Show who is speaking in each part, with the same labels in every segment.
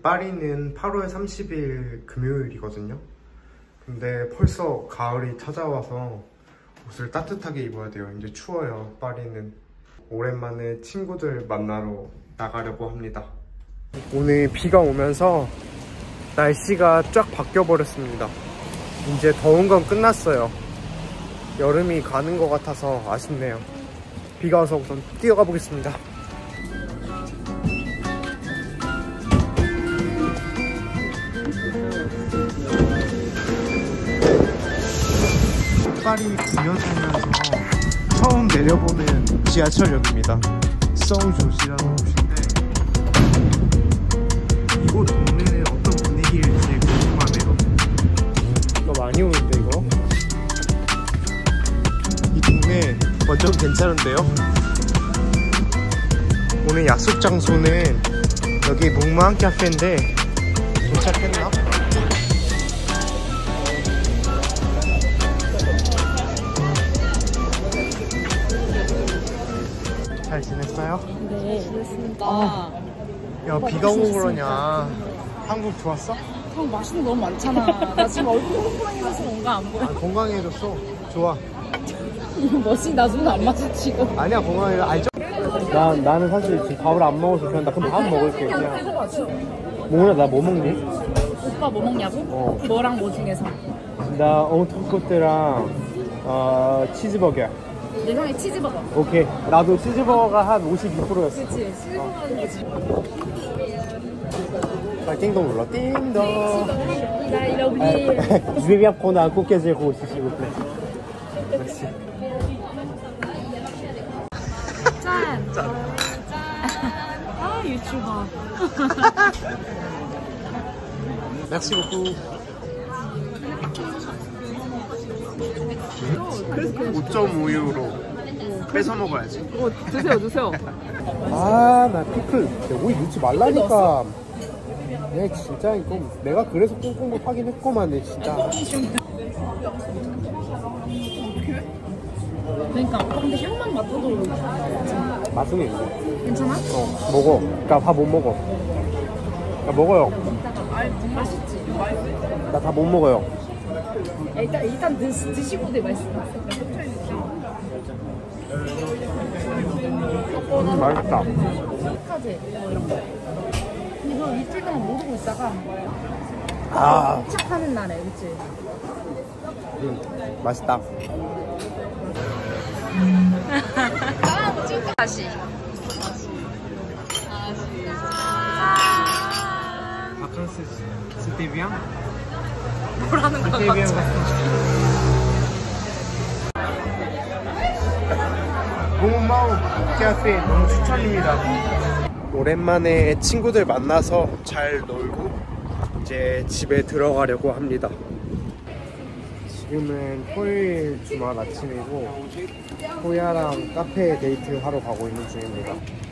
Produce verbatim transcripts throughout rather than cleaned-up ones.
Speaker 1: 파리는 팔월 삼십일 금요일이거든요. 근데 벌써 가을이 찾아와서 옷을 따뜻하게 입어야 돼요. 이제 추워요, 파리는. 오랜만에 친구들 만나러 나가려고 합니다. 오늘 비가 오면서 날씨가 쫙 바뀌어 버렸습니다. 이제 더운 건 끝났어요. 여름이 가는 것 같아서 아쉽네요. 비가 와서 우선 뛰어가 보겠습니다. 파리 구여주면서 처음 내려보는 지하철역입니다. 송조시라는 곳인데 이곳 동네는 어떤 분위기일지 궁금하네요. 이거 많이 오는데 이거? 이 동네 완전 괜찮은데요? 오늘 약속 장소는 여기 묵무한 카페인데 도착했나? 잘 지냈어요?
Speaker 2: 네, 지냈습니다.
Speaker 1: 아, 야, 비가 오고 그러냐. 한국 좋았어?
Speaker 2: 형 맛있는 거 너무 많잖아. 나 지금 얼굴 콩콩해져서 뭔가 안 보여.
Speaker 1: 아, 건강해졌어. 좋아.
Speaker 2: 멋있 나 눈 안 마주치고.
Speaker 1: 아니야, 건강해. 알죠? 나, 나는 사실 지금 밥을 안 먹어서 그냥 나 그럼 밥 먹을게. 그냥. 뭐냐, 나 뭐 먹니?
Speaker 2: 오빠 뭐 먹냐고?
Speaker 1: 어.
Speaker 2: 뭐랑 뭐 중에서?
Speaker 1: 나 옹토코트랑 어, 치즈버거.
Speaker 2: 내 형이 치즈버거.
Speaker 1: 오케이. 나도 치즈버거가 한 오십이 퍼센트였어.
Speaker 2: 그치, 치즈버거는 거지.
Speaker 1: 아, 띵동 눌러. 띵동.
Speaker 2: 나 이러기.
Speaker 1: Je vais bien prendre un coca zéro aussi, s'il vous plaît. Merci.
Speaker 2: 짠! 짠! 아, 유튜버.
Speaker 1: Merci beaucoup. 오 점 오 유로 뺏어 먹어야지.
Speaker 2: 어, 드세요, 드세요.
Speaker 1: 아, 나 피클 오이 넣지 말라니까. 내 진짜 이거 내가 그래서 꽁꽁 하긴 했구만. 내 진짜.
Speaker 2: 그러니까 근데 향만 맡아도
Speaker 1: 맛은 있네.
Speaker 2: 괜찮아?
Speaker 1: 어, 먹어. 그러니까 다 못 먹어. 야, 먹어요.
Speaker 2: 맛있지?
Speaker 1: 나 다 못 먹어요.
Speaker 2: 일단 일단 드, 드시고 내 맛있어.
Speaker 1: 음, 맛있다.
Speaker 2: 착하지? 뭐 이런 거. 근데 너 이틀 동안 모르고 있다가
Speaker 1: 아,
Speaker 2: 착하는 날에, 그치?
Speaker 1: 음, 맛있다.
Speaker 2: 다시.
Speaker 1: 바캉스 c'était bien?
Speaker 2: 뭐라는 건 맞죠?
Speaker 1: 몽마우 카페 너무 추천입니다. 오랜만에 친구들 만나서 잘 놀고 이제 집에 들어가려고 합니다. 지금은 토요일 주말 아침이고 호야랑 카페 데이트 하러 가고 있는 중입니다.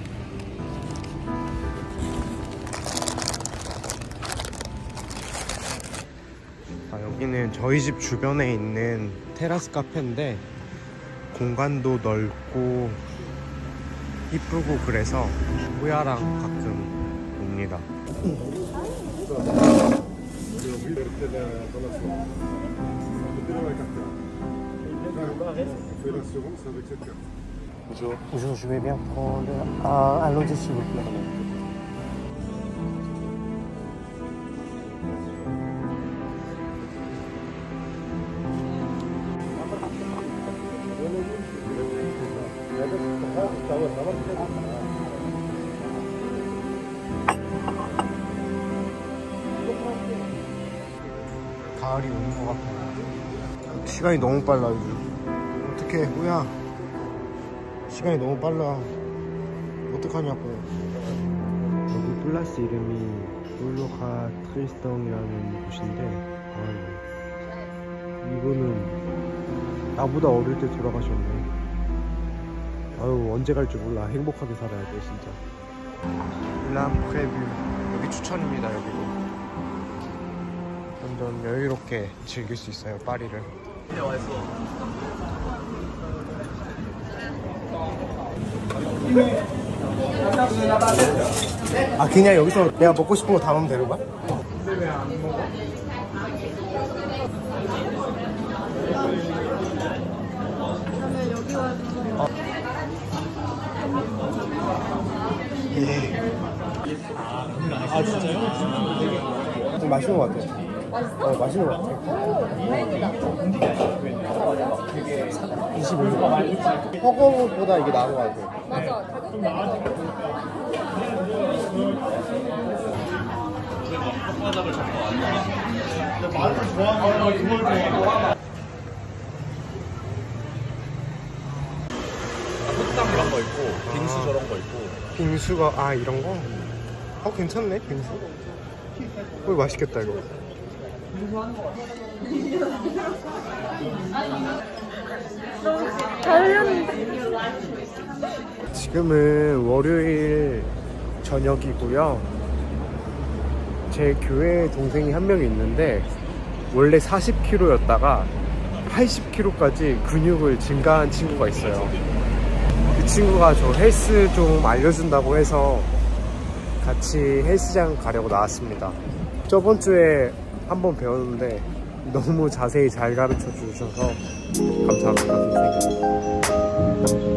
Speaker 1: 아, 여기는 저희 집 주변에 있는 테라스 카페인데 공간도 넓고 이쁘고 그래서 호야랑 가끔 옵니다. Bonjour. Bonjour, je vais bien prendre un, un logis s'il vous plaît. 가을이 오는 것 같아요. 시간이 너무 빨라 요즘. 어떡해, 뭐야. 시간이 너무 빨라. 어떡하냐고. 여기 플라스 이름이 볼로카 트리스덩이라는 곳인데, 아유, 이거는 나보다 어릴 때 돌아가셨네. 아유, 언제 갈 줄 몰라. 행복하게 살아야 돼 진짜. 람프레뷰 여기 추천입니다. 여기도 완전 여유롭게 즐길 수 있어요, 파리를.
Speaker 3: 아 그냥 여기서 내가 먹고 싶은 거 담으면 되는 거야?
Speaker 1: 근데 왜 안 먹어?
Speaker 2: 그러면 여기 와서
Speaker 3: 예. 아 진짜요? 좀 맛있는 것 같아.
Speaker 2: 맛있어?
Speaker 3: 어 맛있는 것 같아.
Speaker 2: 오, 다행이다.
Speaker 3: 이십오 점. 허거보다 이게 나은 것 같아.
Speaker 2: 맞아,
Speaker 4: 흑당 이런 거 있고 빙수 저런 거 있고.
Speaker 1: 빙수가 아 이런 거? 어 괜찮네 빙수. 어 맛있겠다 이거. 지금은 월요일 저녁이고요. 제 교회에 동생이 한 명이 있는데 원래 사십 킬로그램였다가 팔십 킬로그램까지 근육을 증가한 친구가 있어요. 그 친구가 저 헬스 좀 알려준다고 해서 같이 헬스장 가려고 나왔습니다. 저번 주에 한번 배웠는데 너무 자세히 잘 가르쳐 주셔서 감사합니다 선생님.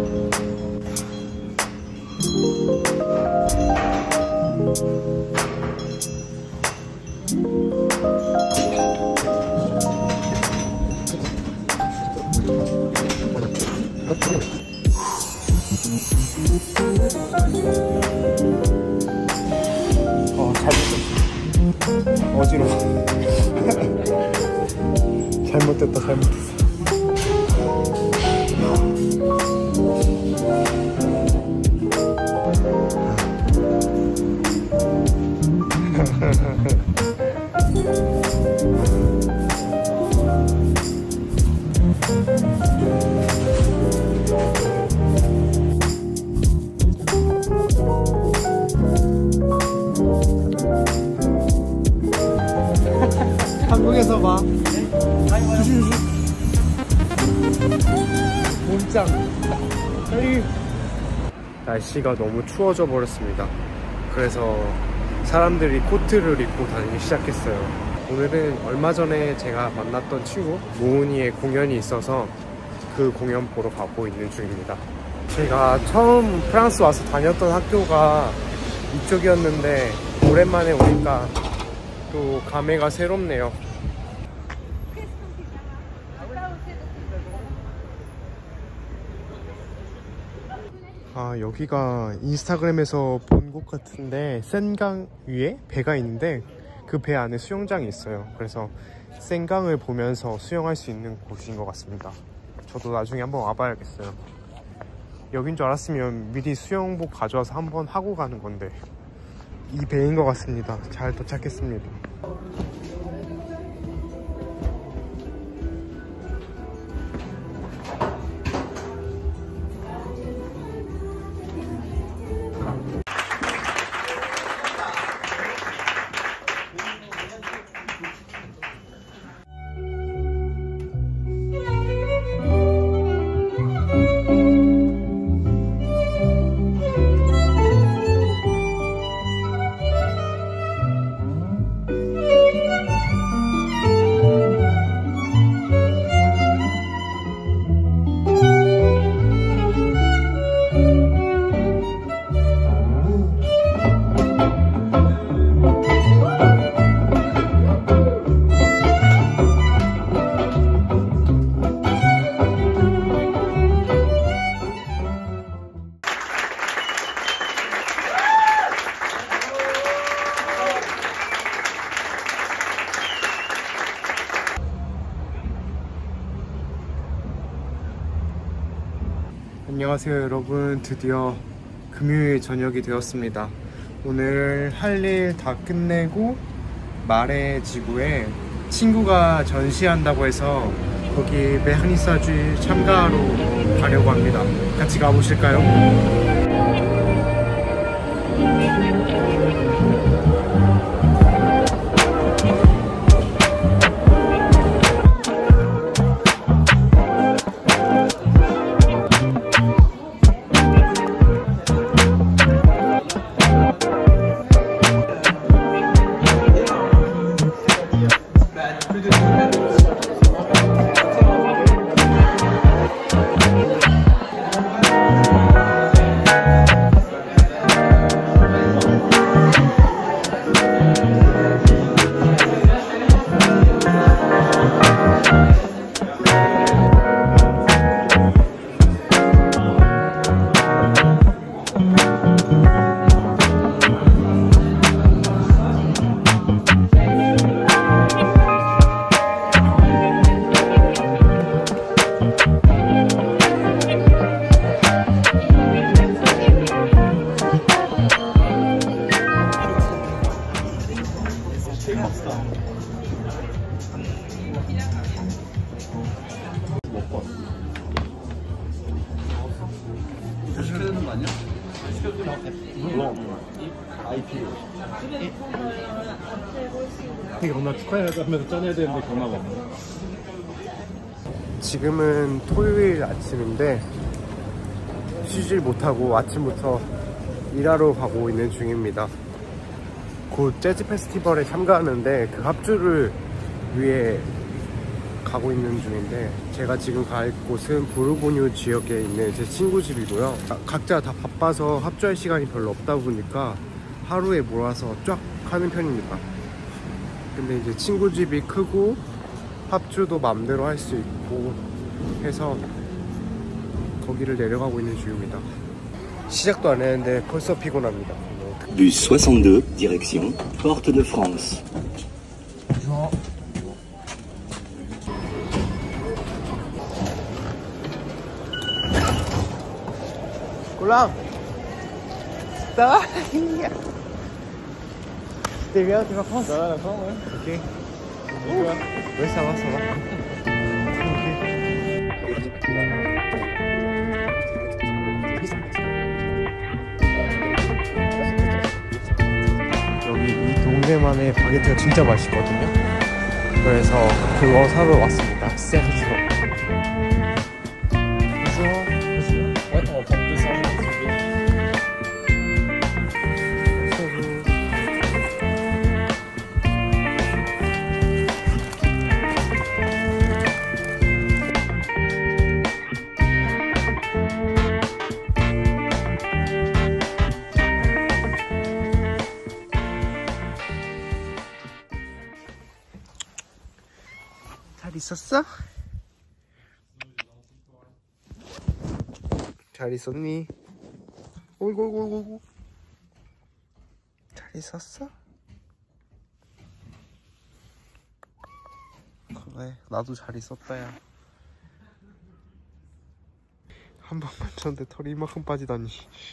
Speaker 3: 어 잘못했어. 어지러워.
Speaker 1: 잘못됐다 잘못했어.
Speaker 3: 한국에서 봐. 몸짱.
Speaker 1: 날씨가 너무 추워져 버렸습니다. 그래서 사람들이 코트를 입고 다니기 시작했어요. 오늘은 얼마 전에 제가 만났던 친구 모은이의 공연이 있어서 그 공연 보러 가고 있는 중입니다. 제가 처음 프랑스 와서 다녔던 학교가 이쪽이었는데 오랜만에 오니까 또 감회가 새롭네요. 아 여기가 인스타그램에서 본 곳 같은데 센강 위에 배가 있는데 그 배 안에 수영장이 있어요. 그래서 센강을 보면서 수영할 수 있는 곳인 것 같습니다. 저도 나중에 한번 와봐야겠어요. 여긴 줄 알았으면 미리 수영복 가져와서 한번 하고 가는 건데 이 배인 것 같습니다. 잘 도착했습니다. 안녕하세요 여러분. 드디어 금요일 저녁이 되었습니다. 오늘 할 일 다 끝내고 마레 지구에 친구가 전시한다고 해서 거기 베르니사주 참가하러 가려고 합니다. 같이 가보실까요?
Speaker 3: 경나 축하해가면서 짠해야 되는데 경나가 없네.
Speaker 1: 지금은 토요일 아침인데 쉬질 못하고 아침부터 일하러 가고 있는 중입니다. 곧 재즈 페스티벌에 참가하는데 그 합주를 위해 가고 있는 중인데, 제가 지금 갈 곳은 부르고뉴 지역에 있는 제 친구 집이고요. 각자 다 바빠서 합주할 시간이 별로 없다 보니까 하루에 몰아서 쫙 하는 편입니다. 근데 이제 친구 집이 크고 합주도 맘대로 할 수 있고 해서 거기를 내려가고 있는 중입니다. 시작도 안 했는데 벌써 피곤합니다.
Speaker 5: Bus soixante-deux, direction Porte de France.
Speaker 1: Coulon, ça va? T'es bien, t'es vacances?
Speaker 3: Ça va la fin, ouais.
Speaker 1: Ok. Oui, ça va, ça va. 여기 이 동네만의 바게트가 진짜 맛있거든요. 그래서 그거 사러 왔습니다. 세르지오.
Speaker 3: Ouais, on va prendre deux cents.
Speaker 1: 잘 있었어? 잘 있었니? 어이구 어이구 어이구. 잘 있었어? 그래, 나도 잘 있었다. 야, 한 번 만졌는데 털이 이만큼 빠지다니.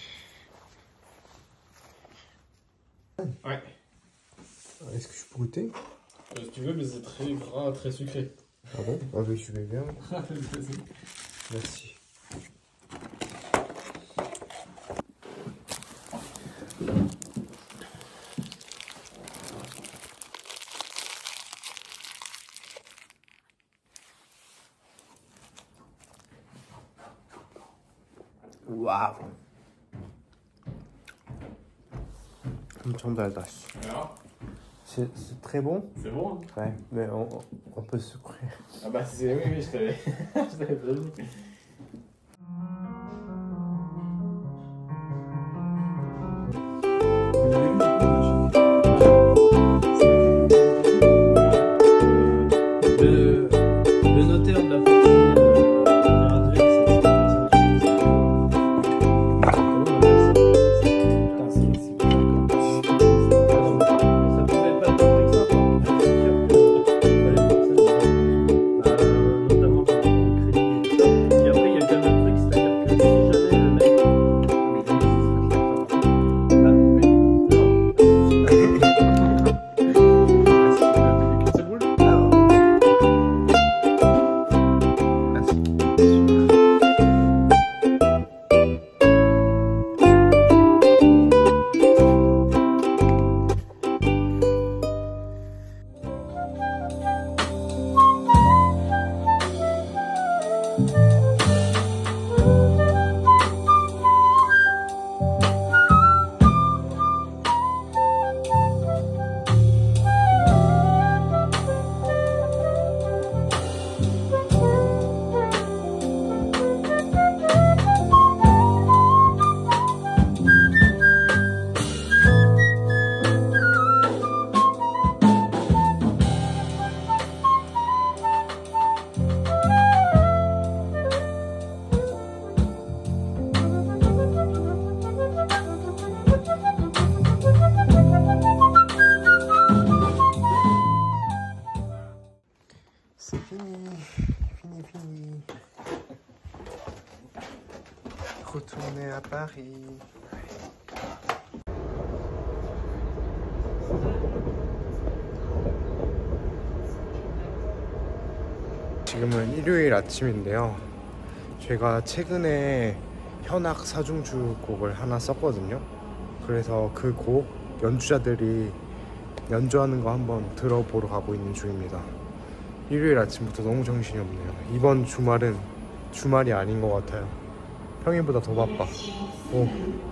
Speaker 3: Ouais.
Speaker 1: Est-ce que je peux goûter?
Speaker 3: Euh, si tu veux, mais c'est très gras, très sucré.
Speaker 1: Ah bon? Ah oui, je vais bien. Merci. 와우. 엄청 달다.
Speaker 3: Alors,
Speaker 1: C'est c'est très bon.
Speaker 3: c'est bon, hein?
Speaker 1: Ouais, mais on, on peut sucrer.
Speaker 3: Ah bah c'est... Oui, oui, je t'avais... je t'avais prévenu. Le, le notaire de la fortune graduée, ça pouvait pas être plus simple. Notamment par rapport au crédit et tout ça. Et après, il y a quand même un truc, c'est-à-dire que si jamais le mec. Ah, oui. Non. C'est cool.
Speaker 1: C'est fini, fini, fini. Retourner à Paris. 지금은 일요일 아침인데요. 제가 최근에 현악 사중주 곡을 하나 썼거든요. 그래서 그 곡 연주자들이 연주하는 거 한번 들어보러 가고 있는 중입니다. 일요일 아침부터 너무 정신이 없네요. 이번 주말은 주말이 아닌 것 같아요. 평일보다 더 바빠. 오.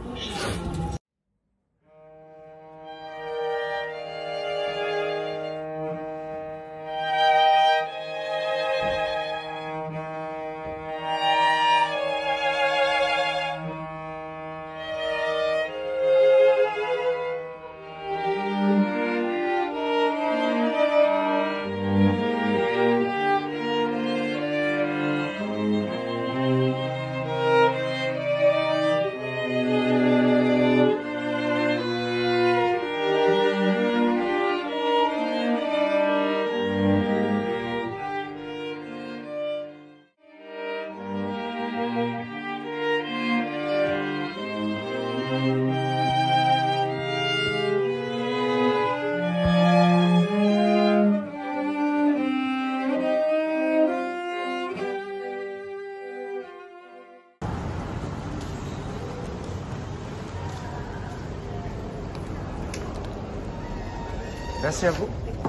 Speaker 1: Merci à vous.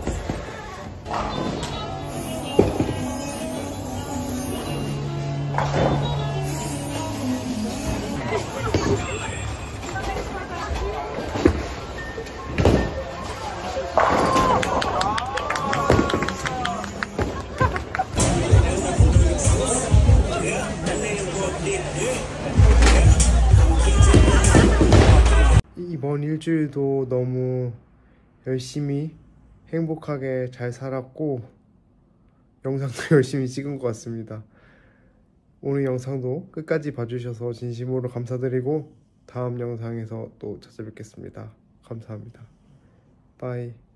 Speaker 1: 이번 일주일도 너무 열심히 행복하게 잘 살았고 영상도 열심히 찍은 것 같습니다. 오늘 영상도 끝까지 봐주셔서 진심으로 감사드리고 다음 영상에서 또 찾아뵙겠습니다. 감사합니다. 바이.